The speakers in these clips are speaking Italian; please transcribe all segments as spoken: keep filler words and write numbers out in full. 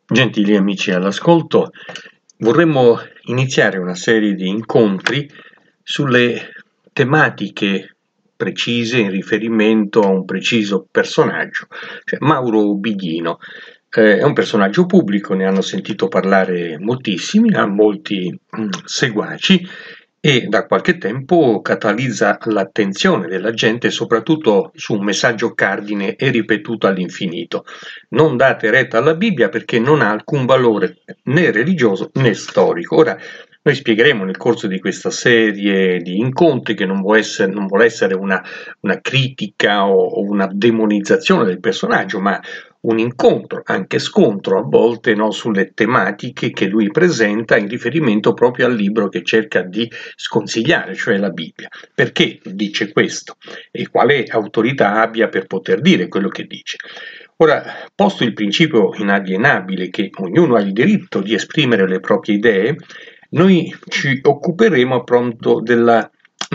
Gentili amici all'ascolto, vorremmo iniziare una serie di incontri sulle tematiche precise in riferimento a un preciso personaggio, cioè Mauro Biglino. Eh, è un personaggio pubblico, ne hanno sentito parlare moltissimi, ha molti mh, seguaci e da qualche tempo catalizza l'attenzione della gente soprattutto su un messaggio cardine e ripetuto all'infinito: non date retta alla Bibbia perché non ha alcun valore né religioso né storico. Ora, noi spiegheremo nel corso di questa serie di incontri che non vuole essere, non vuole essere una, una critica o una demonizzazione del personaggio, ma un incontro, anche scontro a volte, no, sulle tematiche che lui presenta in riferimento proprio al libro che cerca di sconsigliare, cioè la Bibbia. Perché dice questo e quale autorità abbia per poter dire quello che dice. Ora, posto il principio inalienabile che ognuno ha il diritto di esprimere le proprie idee, noi ci occuperemo appunto della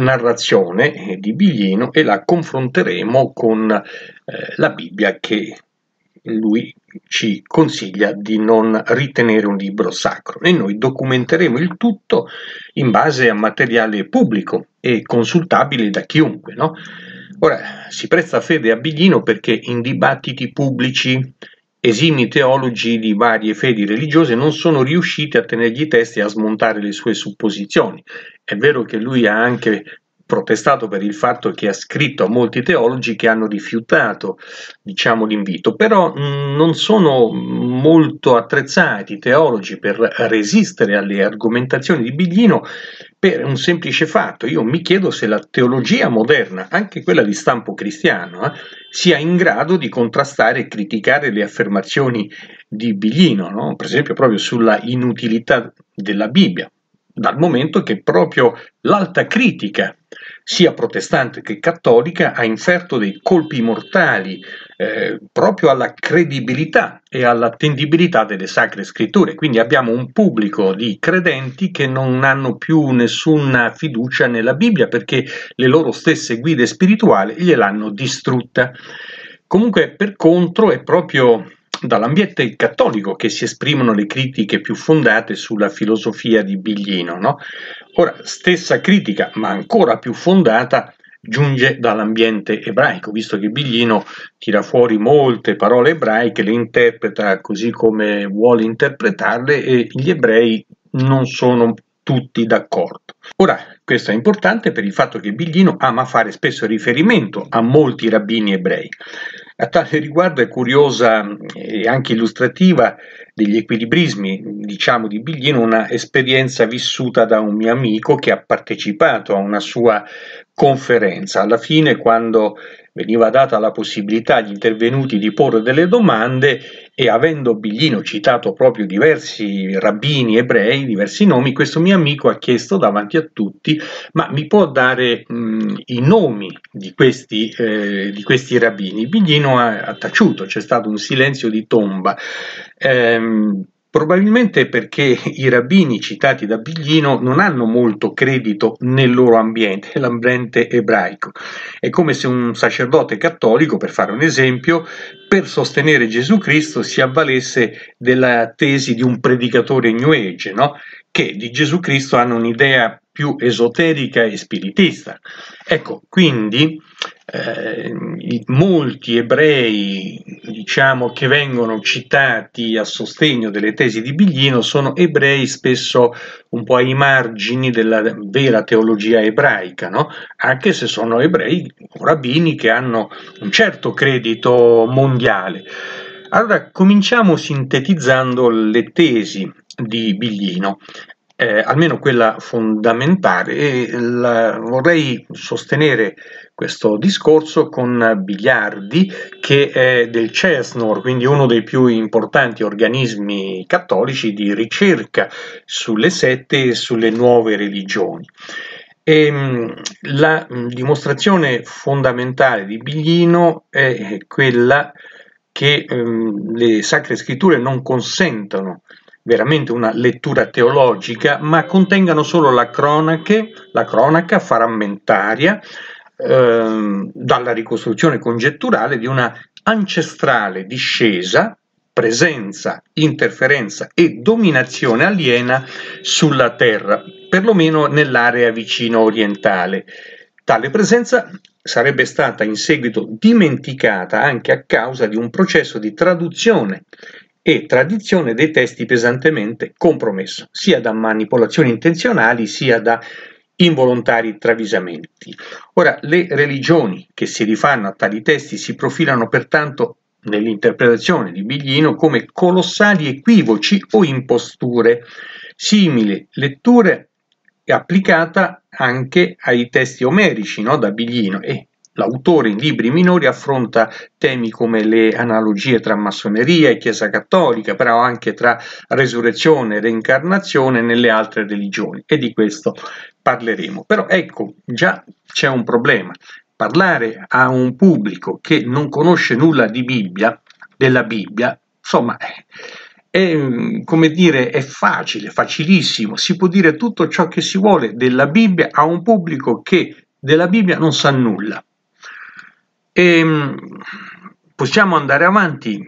narrazione di Biglino e la confronteremo con eh, la Bibbia, che lui ci consiglia di non ritenere un libro sacro, e noi documenteremo il tutto in base a materiale pubblico e consultabile da chiunque, no? Ora, si presta fede a Biglino perché in dibattiti pubblici esimi teologi di varie fedi religiose non sono riusciti a tenergli testi e a smontare le sue supposizioni. È vero che lui ha anche protestato per il fatto che ha scritto a molti teologi che hanno rifiutato, diciamo, l'invito, però mh, non sono molto attrezzati i teologi per resistere alle argomentazioni di Biglino, per un semplice fatto: io mi chiedo se la teologia moderna, anche quella di stampo cristiano, eh, sia in grado di contrastare e criticare le affermazioni di Biglino, no? Per esempio proprio sulla inutilità della Bibbia, dal momento che proprio l'alta critica, sia protestante che cattolica, ha inferto dei colpi mortali eh, proprio alla credibilità e all'attendibilità delle sacre scritture. Quindi abbiamo un pubblico di credenti che non hanno più nessuna fiducia nella Bibbia perché le loro stesse guide spirituali gliel'hanno distrutta. Comunque, per contro, è proprio dall'ambiente cattolico che si esprimono le critiche più fondate sulla filosofia di Biglino, no? Ora, stessa critica, ma ancora più fondata, giunge dall'ambiente ebraico, visto che Biglino tira fuori molte parole ebraiche, le interpreta così come vuole interpretarle e gli ebrei non sono tutti d'accordo. Ora, questo è importante per il fatto che Biglino ama fare spesso riferimento a molti rabbini ebrei. A tale riguardo è curiosa e anche illustrativa degli equilibrismi, diciamo, di Biglino una esperienza vissuta da un mio amico che ha partecipato a una sua conferenza. Alla fine, quando veniva data la possibilità agli intervenuti di porre delle domande, e avendo Biglino citato proprio diversi rabbini ebrei, diversi nomi, questo mio amico ha chiesto davanti a tutti: ma mi può dare mh, i nomi di questi, eh, di questi rabbini? Biglino ha, ha taciuto, c'è stato un silenzio di tomba. Ehm, Probabilmente perché i rabbini citati da Biglino non hanno molto credito nel loro ambiente, l'ambiente ebraico. È come se un sacerdote cattolico, per fare un esempio, per sostenere Gesù Cristo si avvalesse della tesi di un predicatore New Age, no? Che di Gesù Cristo hanno un'idea più esoterica e spiritista. Ecco, quindi eh, molti ebrei, diciamo, che vengono citati a sostegno delle tesi di Biglino sono ebrei spesso un po' ai margini della vera teologia ebraica, no? Anche se sono ebrei rabbini che hanno un certo credito mondiale. Allora, cominciamo sintetizzando le tesi di Biglino. Eh, almeno quella fondamentale, e la, vorrei sostenere questo discorso con Bigliardi, che è del CESNOR, quindi uno dei più importanti organismi cattolici di ricerca sulle sette e sulle nuove religioni. E, la dimostrazione fondamentale di Biglino è quella che ehm, le Sacre Scritture non consentono veramente una lettura teologica, ma contengano solo la cronache, la cronaca frammentaria eh, dalla ricostruzione congetturale di una ancestrale discesa presenza, interferenza e dominazione aliena sulla Terra, perlomeno nell'area vicino orientale. Tale presenza sarebbe stata in seguito dimenticata anche a causa di un processo di traduzione e tradizione dei testi pesantemente compromesso, sia da manipolazioni intenzionali sia da involontari travisamenti. Ora, le religioni che si rifanno a tali testi si profilano pertanto nell'interpretazione di Biglino come colossali equivoci o imposture. Simile lettura è applicata anche ai testi omerici, no, da Biglino, e l'autore in libri minori affronta temi come le analogie tra massoneria e Chiesa cattolica, però anche tra resurrezione e reincarnazione nelle altre religioni, e di questo parleremo. Però ecco, già c'è un problema. Parlare a un pubblico che non conosce nulla di Bibbia, della Bibbia, insomma, è, come dire, è facile, facilissimo. Si può dire tutto ciò che si vuole della Bibbia a un pubblico che della Bibbia non sa nulla. E possiamo andare avanti.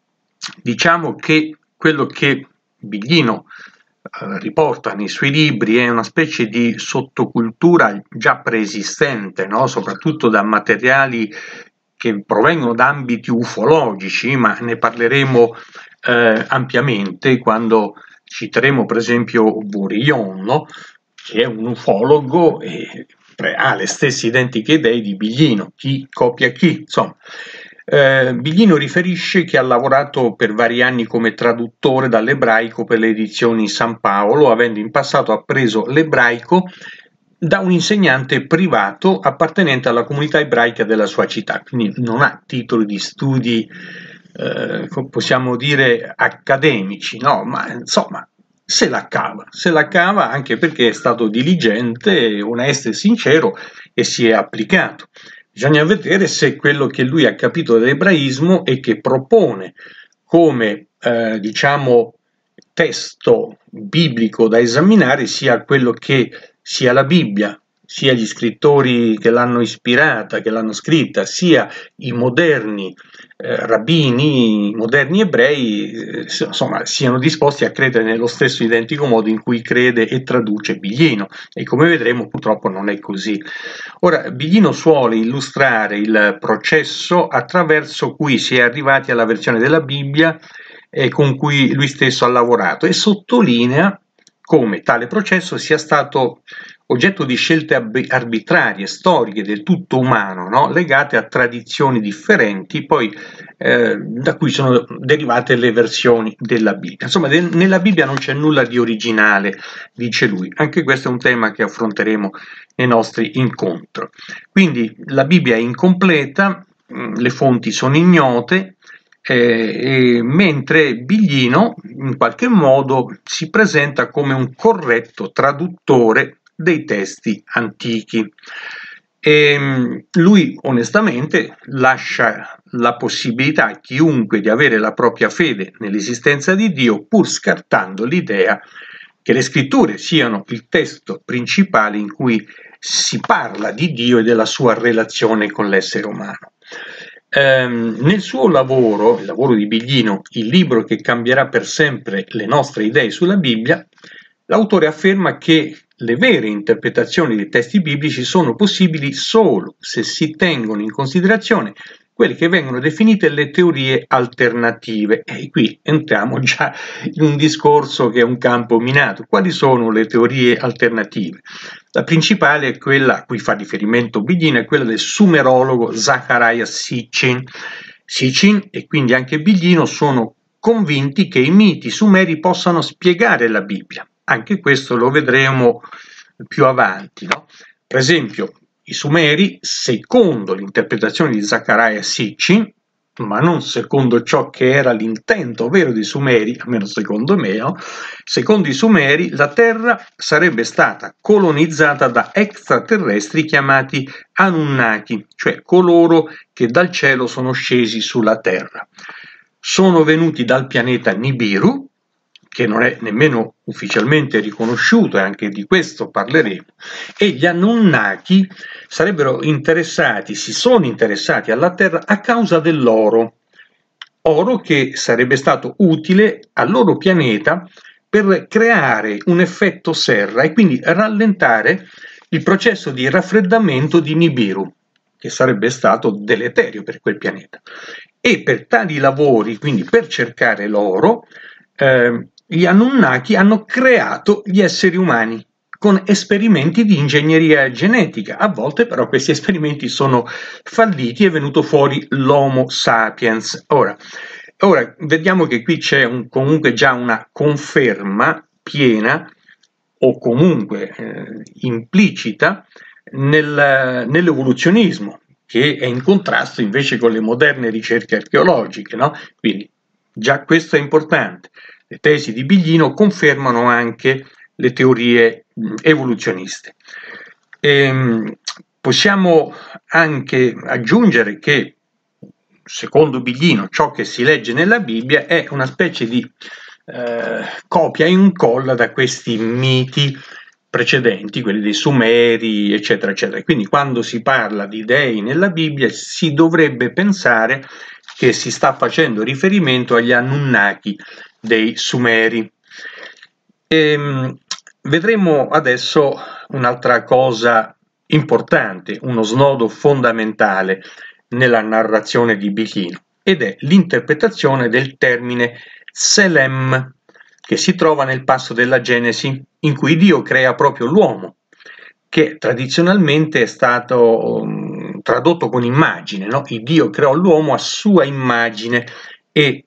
Diciamo che quello che Biglino eh, riporta nei suoi libri è una specie di sottocultura già preesistente, no? Soprattutto da materiali che provengono da ambiti ufologici, ma ne parleremo eh, ampiamente quando citeremo per esempio Bourillon, no? Che è un ufologo e ha le stesse identiche idee di Biglino, chi copia chi, insomma. Eh, Biglino riferisce che ha lavorato per vari anni come traduttore dall'ebraico per le edizioni San Paolo, avendo in passato appreso l'ebraico da un insegnante privato appartenente alla comunità ebraica della sua città, quindi non ha titoli di studi, eh, possiamo dire, accademici, no, ma insomma se la cava, se la cava anche perché è stato diligente, onesto e sincero e si è applicato. Bisogna vedere se quello che lui ha capito dell'ebraismo e che propone come, eh, diciamo, testo biblico da esaminare sia quello che sia la Bibbia, sia gli scrittori che l'hanno ispirata, che l'hanno scritta, sia i moderni eh, rabbini, i moderni ebrei, eh, insomma, siano disposti a credere nello stesso identico modo in cui crede e traduce Biglino, e come vedremo purtroppo non è così. Ora, Biglino suole illustrare il processo attraverso cui si è arrivati alla versione della Bibbia eh, con cui lui stesso ha lavorato, e sottolinea come tale processo sia stato oggetto di scelte arbitrarie, storiche, del tutto umano, no? Legate a tradizioni differenti, poi eh, da cui sono derivate le versioni della Bibbia. Insomma, de- nella Bibbia non c'è nulla di originale, dice lui. Anche questo è un tema che affronteremo nei nostri incontri. Quindi la Bibbia è incompleta, mh, le fonti sono ignote, Eh, e mentre Biglino in qualche modo si presenta come un corretto traduttore dei testi antichi. E lui onestamente lascia la possibilità a chiunque di avere la propria fede nell'esistenza di Dio, pur scartando l'idea che le scritture siano il testo principale in cui si parla di Dio e della sua relazione con l'essere umano. Um, nel suo lavoro, il lavoro di Biglino, il libro che cambierà per sempre le nostre idee sulla Bibbia, l'autore afferma che le vere interpretazioni dei testi biblici sono possibili solo se si tengono in considerazione quelle che vengono definite le teorie alternative. E qui entriamo già in un discorso che è un campo minato. Quali sono le teorie alternative? La principale è quella a cui fa riferimento Biglino, è quella del sumerologo Zecharia Sitchin. Sitchin e quindi anche Biglino sono convinti che i miti sumeri possano spiegare la Bibbia. Anche questo lo vedremo più avanti, no? Per esempio, i Sumeri, secondo l'interpretazione di Zecharia Sitchin, ma non secondo ciò che era l'intento vero dei Sumeri, almeno secondo me, no? Secondo i Sumeri la Terra sarebbe stata colonizzata da extraterrestri chiamati Anunnaki, cioè coloro che dal cielo sono scesi sulla Terra. Sono venuti dal pianeta Nibiru, che non è nemmeno ufficialmente riconosciuto, e anche di questo parleremo, e gli Anunnaki sarebbero interessati, si sono interessati alla Terra a causa dell'oro, oro che sarebbe stato utile al loro pianeta per creare un effetto serra e quindi rallentare il processo di raffreddamento di Nibiru, che sarebbe stato deleterio per quel pianeta. E per tali lavori, quindi per cercare l'oro, eh, gli Anunnaki hanno creato gli esseri umani con esperimenti di ingegneria genetica. A volte però questi esperimenti sono falliti e è venuto fuori l'Homo sapiens. Ora, ora vediamo che qui c'è un, comunque già una conferma piena o comunque eh, implicita nel, nell'evoluzionismo, che è in contrasto invece con le moderne ricerche archeologiche, no? Quindi già questo è importante. Le tesi di Biglino confermano anche le teorie evoluzioniste. E, possiamo anche aggiungere che, secondo Biglino, ciò che si legge nella Bibbia è una specie di eh, copia e incolla da questi miti precedenti, quelli dei Sumeri, eccetera, eccetera. Quindi quando si parla di dei nella Bibbia si dovrebbe pensare che si sta facendo riferimento agli Anunnaki dei Sumeri. E, vedremo adesso un'altra cosa importante, uno snodo fondamentale nella narrazione di Biglino, ed è l'interpretazione del termine Tselem, che si trova nel passo della Genesi, in cui Dio crea proprio l'uomo, che tradizionalmente è stato um, tradotto con immagine, no? Il Dio creò l'uomo a sua immagine e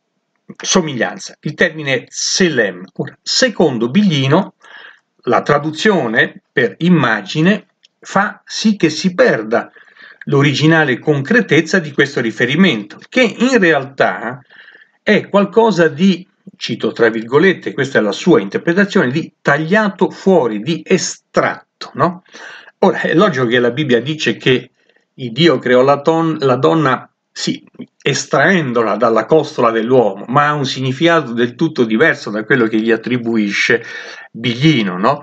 somiglianza. Il termine Tselem. Ora, secondo Biglino, la traduzione per immagine fa sì che si perda l'originale concretezza di questo riferimento, che in realtà è qualcosa di, cito tra virgolette, questa è la sua interpretazione, di tagliato fuori, di estratto, no? Ora, è logico che la Bibbia dice che il Dio creò la, ton- la donna, sì, estraendola dalla costola dell'uomo, ma ha un significato del tutto diverso da quello che gli attribuisce Biglino, no?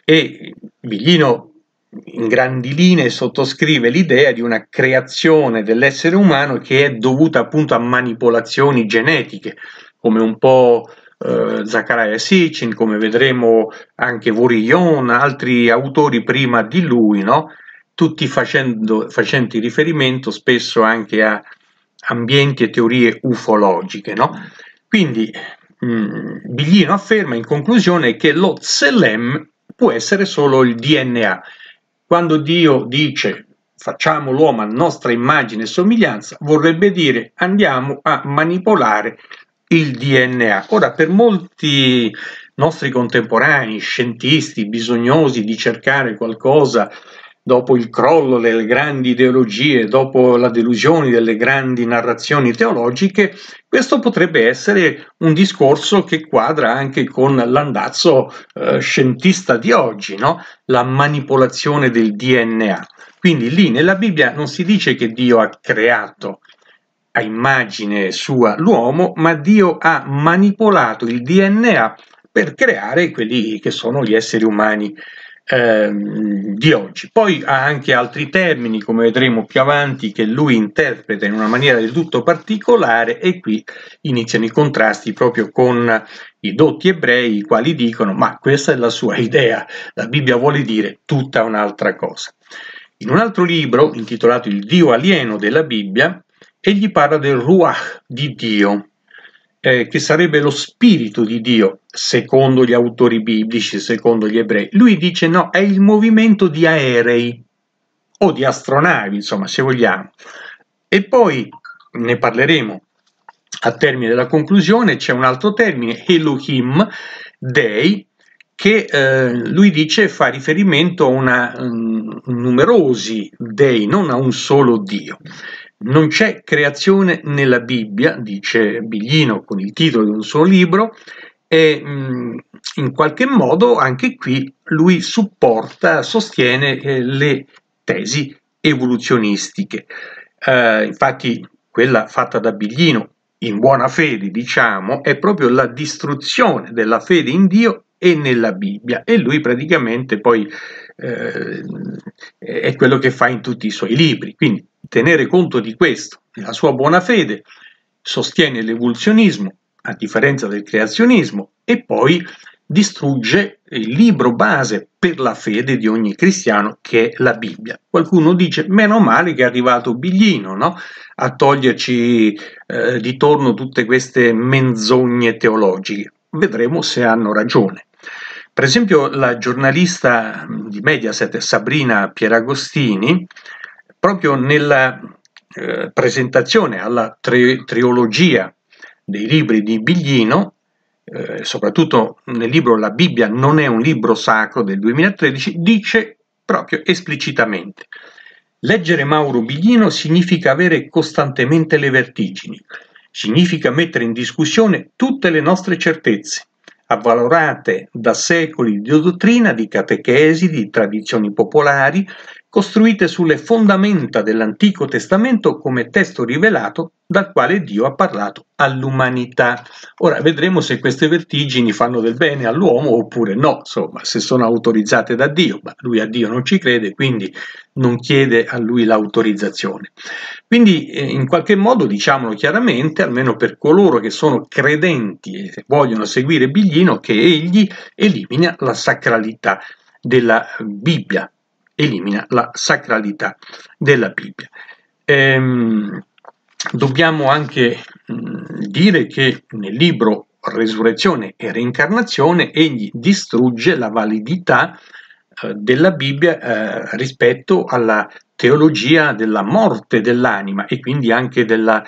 E Biglino in grandi linee sottoscrive l'idea di una creazione dell'essere umano che è dovuta appunto a manipolazioni genetiche, come un po' eh, Zecharia Sitchin, come vedremo anche Vorillon, altri autori prima di lui, no? Tutti facendo, facenti riferimento spesso anche a ambienti e teorie ufologiche, no? Quindi mh, Biglino afferma in conclusione che lo Tselem può essere solo il D N A. Quando Dio dice facciamo l'uomo a nostra immagine e somiglianza, vorrebbe dire andiamo a manipolare il D N A. Ora, per molti nostri contemporanei, scientisti, bisognosi di cercare qualcosa dopo il crollo delle grandi ideologie, dopo la delusione delle grandi narrazioni teologiche, questo potrebbe essere un discorso che quadra anche con l'andazzo eh, scientista di oggi, no? La manipolazione del D N A. Quindi lì nella Bibbia non si dice che Dio ha creato a immagine sua l'uomo, ma Dio ha manipolato il D N A per creare quelli che sono gli esseri umani ehm, di oggi. Poi ha anche altri termini, come vedremo più avanti, che lui interpreta in una maniera del tutto particolare, e qui iniziano i contrasti proprio con i dotti ebrei, i quali dicono ma questa è la sua idea, la Bibbia vuole dire tutta un'altra cosa. In un altro libro, intitolato Il Dio alieno della Bibbia, egli parla del Ruach di Dio, eh, che sarebbe lo spirito di Dio, secondo gli autori biblici, secondo gli ebrei. Lui dice no, è il movimento di aerei, o di astronavi, insomma, se vogliamo. E poi ne parleremo a termine della conclusione. C'è un altro termine, Elohim, Dei, che eh, lui dice fa riferimento a una, um, numerosi dei, non a un solo Dio. Non c'è creazione nella Bibbia, dice Biglino con il titolo di un suo libro, e mh, in qualche modo anche qui lui supporta, sostiene eh, le tesi evoluzionistiche. Eh, infatti quella fatta da Biglino, in buona fede diciamo, è proprio la distruzione della fede in Dio e nella Bibbia, e lui praticamente poi eh, è quello che fa in tutti i suoi libri. Quindi tenere conto di questo, nella sua buona fede, sostiene l'evoluzionismo, a differenza del creazionismo, e poi distrugge il libro base per la fede di ogni cristiano, che è la Bibbia. Qualcuno dice, meno male che è arrivato Biglino, no? A toglierci eh, di torno tutte queste menzogne teologiche. Vedremo se hanno ragione. Per esempio la giornalista di Mediaset Sabrina Pieragostini, proprio nella eh, presentazione alla tri trilogia dei libri di Biglino, eh, soprattutto nel libro La Bibbia non è un libro sacro del duemilatredici, dice proprio esplicitamente: leggere Mauro Biglino significa avere costantemente le vertigini, significa mettere in discussione tutte le nostre certezze, avvalorate da secoli di dottrina, di catechesi, di tradizioni popolari, costruite sulle fondamenta dell'Antico Testamento come testo rivelato dal quale Dio ha parlato all'umanità. Ora vedremo se queste vertigini fanno del bene all'uomo oppure no, insomma, se sono autorizzate da Dio, ma lui a Dio non ci crede, quindi non chiede a lui l'autorizzazione. Quindi eh, in qualche modo, diciamolo chiaramente, almeno per coloro che sono credenti e vogliono seguire Biglino, che egli elimina la sacralità della Bibbia, elimina la sacralità della Bibbia. Ehm, dobbiamo anche mh, dire che nel libro Resurrezione e Reincarnazione egli distrugge la validità eh, della Bibbia eh, rispetto alla teologia della morte dell'anima e quindi anche della,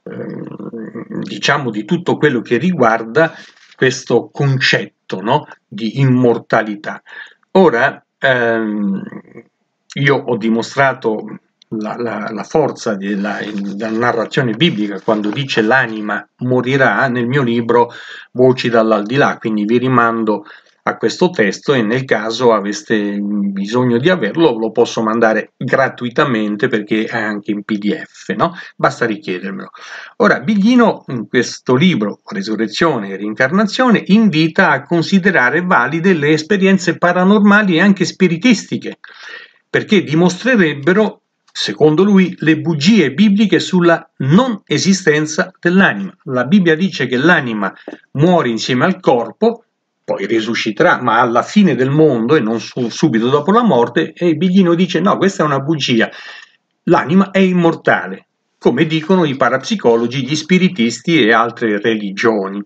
eh, diciamo, di tutto quello che riguarda questo concetto, no, di immortalità. Ora, ehm, io ho dimostrato la, la, la forza della, della narrazione biblica quando dice l'anima morirà nel mio libro Voci dall'aldilà, quindi vi rimando a questo testo e nel caso aveste bisogno di averlo lo posso mandare gratuitamente perché è anche in P D F, no? Basta richiedermelo. Ora, Biglino in questo libro Resurrezione e Reincarnazione invita a considerare valide le esperienze paranormali e anche spiritistiche, perché dimostrerebbero, secondo lui, le bugie bibliche sulla non esistenza dell'anima. La Bibbia dice che l'anima muore insieme al corpo, poi risusciterà, ma alla fine del mondo e non su, subito dopo la morte, e Biglino dice no, questa è una bugia, l'anima è immortale, come dicono i parapsicologi, gli spiritisti e altre religioni.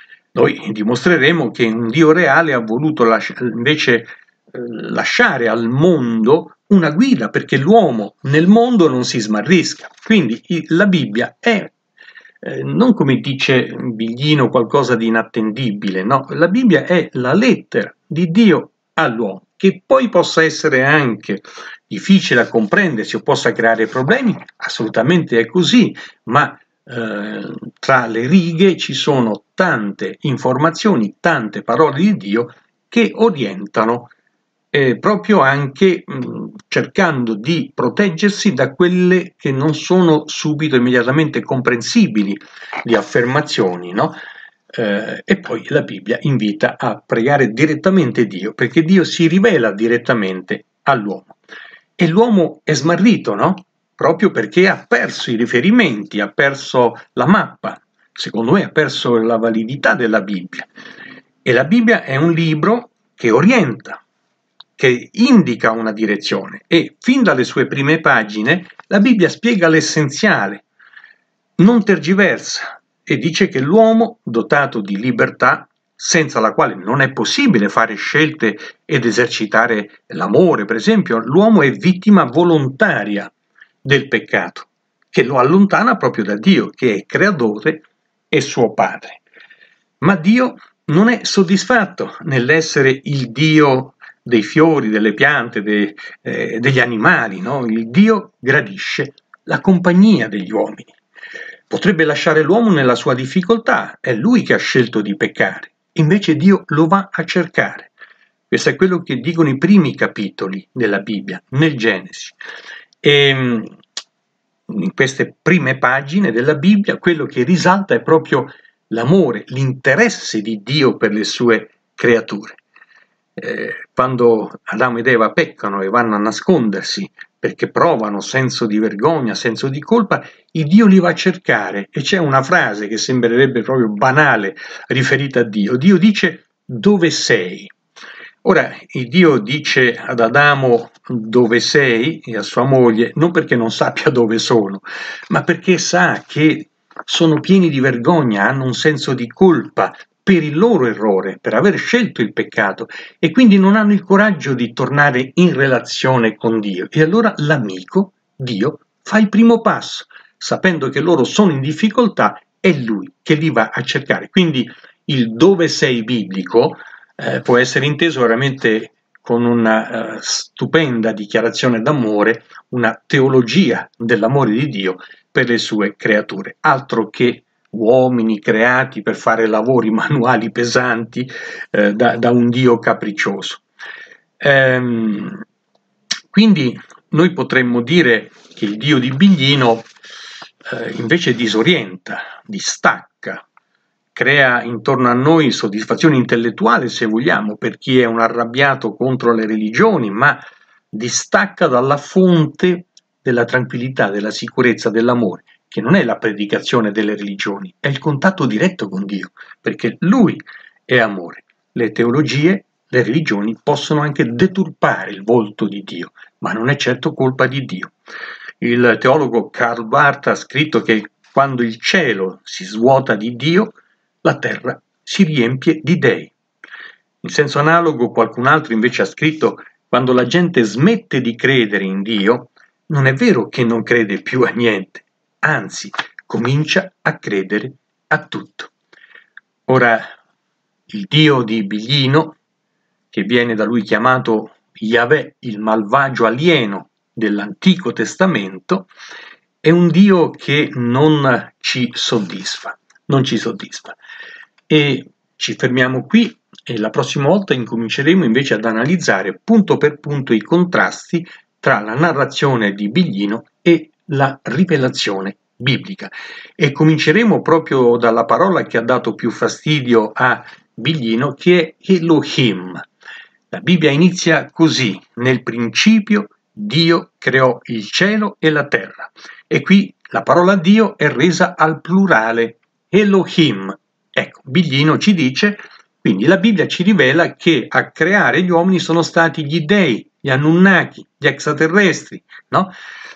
Noi dimostreremo che un Dio reale ha voluto lasci- invece eh, lasciare al mondo una guida perché l'uomo nel mondo non si smarrisca. Quindi la Bibbia è Eh, non come dice Biglino qualcosa di inattendibile, no, la Bibbia è la lettera di Dio all'uomo, che poi possa essere anche difficile a comprendersi o possa creare problemi, assolutamente è così, ma eh, tra le righe ci sono tante informazioni, tante parole di Dio che orientano Eh, proprio anche mh, cercando di proteggersi da quelle che non sono subito immediatamente comprensibili di affermazioni, no? Eh, e poi la Bibbia invita a pregare direttamente Dio, perché Dio si rivela direttamente all'uomo. E l'uomo è smarrito, no? Proprio perché ha perso i riferimenti, ha perso la mappa, secondo me ha perso la validità della Bibbia. E la Bibbia è un libro che orienta, che indica una direzione e fin dalle sue prime pagine la Bibbia spiega l'essenziale, non tergiversa e dice che l'uomo dotato di libertà, senza la quale non è possibile fare scelte ed esercitare l'amore, per esempio, l'uomo è vittima volontaria del peccato, che lo allontana proprio da Dio, che è creatore e suo padre. Ma Dio non è soddisfatto nell'essere il Dio dei fiori, delle piante, de, eh, degli animali, no? Il Dio gradisce la compagnia degli uomini. Potrebbe lasciare l'uomo nella sua difficoltà, è lui che ha scelto di peccare, invece Dio lo va a cercare. Questo è quello che dicono i primi capitoli della Bibbia, nel Genesi. E in queste prime pagine della Bibbia quello che risalta è proprio l'amore, l'interesse di Dio per le sue creature. eh, quando Adamo ed Eva peccano e vanno a nascondersi perché provano senso di vergogna, senso di colpa, il Dio li va a cercare, e c'è una frase che sembrerebbe proprio banale riferita a Dio. Dio dice: dove sei? Ora, il Dio dice ad Adamo dove sei e a sua moglie non perché non sappia dove sono, ma perché sa che sono pieni di vergogna, hanno un senso di colpa per il loro errore, per aver scelto il peccato, e quindi non hanno il coraggio di tornare in relazione con Dio. E allora l'amico, Dio, fa il primo passo, sapendo che loro sono in difficoltà, è Lui che li va a cercare. Quindi il dove sei biblico eh, può essere inteso veramente con una uh, stupenda dichiarazione d'amore, una teologia dell'amore di Dio per le sue creature, altro che uomini creati per fare lavori manuali pesanti eh, da, da un Dio capriccioso. Ehm, quindi noi potremmo dire che il Dio di Biglino eh, invece disorienta, distacca, crea intorno a noi soddisfazione intellettuale, se vogliamo, per chi è un arrabbiato contro le religioni, ma distacca dalla fonte della tranquillità, della sicurezza, dell'amore, che non è la predicazione delle religioni, è il contatto diretto con Dio, perché Lui è amore. Le teologie, le religioni possono anche deturpare il volto di Dio, ma non è certo colpa di Dio. Il teologo Karl Barth ha scritto che quando il cielo si svuota di Dio, la terra si riempie di dei. In senso analogo, qualcun altro invece ha scritto: quando la gente smette di credere in Dio, non è vero che non crede più a niente, anzi, comincia a credere a tutto. Ora, il Dio di Biglino, che viene da lui chiamato Yahweh, il malvagio alieno dell'Antico Testamento, è un Dio che non ci soddisfa, non ci soddisfa. E ci fermiamo qui, e la prossima volta incominceremo invece ad analizzare punto per punto i contrasti tra la narrazione di Biglino e la rivelazione biblica. E cominceremo proprio dalla parola che ha dato più fastidio a Biglino, che è Elohim. La Bibbia inizia così: nel principio Dio creò il cielo e la terra. E qui la parola Dio è resa al plurale, Elohim. Ecco, Biglino ci dice, quindi la Bibbia ci rivela che a creare gli uomini sono stati gli dei, gli Anunnaki, gli extraterrestri, no?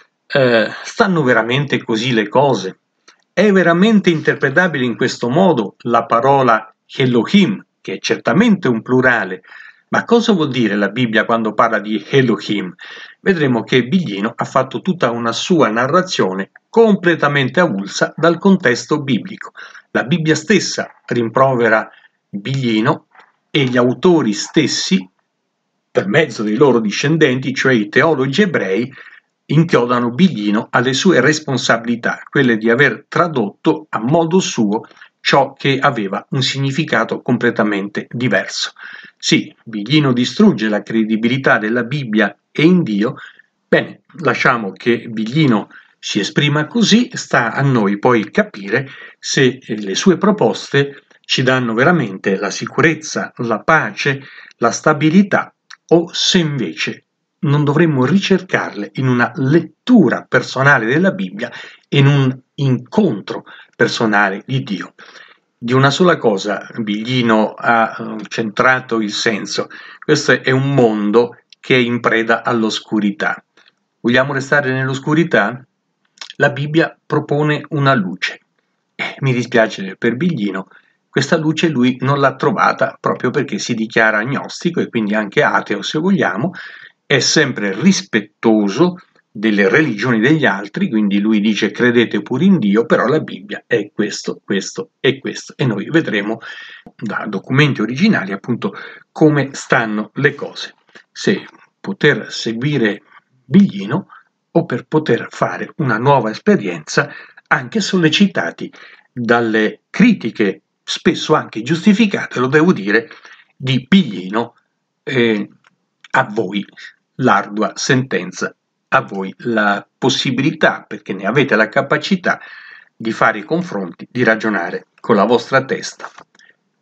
Eh, stanno veramente così le cose? È veramente interpretabile in questo modo la parola Elohim, che è certamente un plurale? Ma cosa vuol dire la Bibbia quando parla di Elohim? Vedremo che Biglino ha fatto tutta una sua narrazione completamente avulsa dal contesto biblico. La Bibbia stessa rimprovera Biglino, e gli autori stessi, per mezzo dei loro discendenti, cioè i teologi ebrei, inchiodano Biglino alle sue responsabilità, quelle di aver tradotto a modo suo ciò che aveva un significato completamente diverso. Sì, Biglino distrugge la credibilità della Bibbia e in Dio. Bene, lasciamo che Biglino si esprima così, sta a noi poi capire se le sue proposte ci danno veramente la sicurezza, la pace, la stabilità, o se invece non dovremmo ricercarle in una lettura personale della Bibbia e in un incontro personale di Dio. Di una sola cosa Biglino ha centrato il senso: questo è un mondo che è in preda all'oscurità. Vogliamo restare nell'oscurità? La Bibbia propone una luce. Eh, mi dispiace per Biglino, questa luce lui non l'ha trovata, proprio perché si dichiara agnostico e quindi anche ateo, se vogliamo, è sempre rispettoso delle religioni degli altri, quindi lui dice credete pure in Dio, però la Bibbia è questo, questo e questo, e noi vedremo da documenti originali appunto come stanno le cose, se poter seguire Biglino o per poter fare una nuova esperienza, anche sollecitati dalle critiche, spesso anche giustificate, lo devo dire, di Biglino. Eh, a voi l'ardua sentenza, a voi la possibilità, perché ne avete la capacità, di fare i confronti, di ragionare con la vostra testa.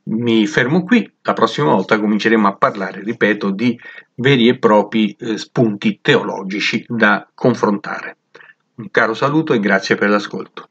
Mi fermo qui, la prossima volta cominceremo a parlare, ripeto, di veri e propri eh, spunti teologici da confrontare. Un caro saluto e grazie per l'ascolto.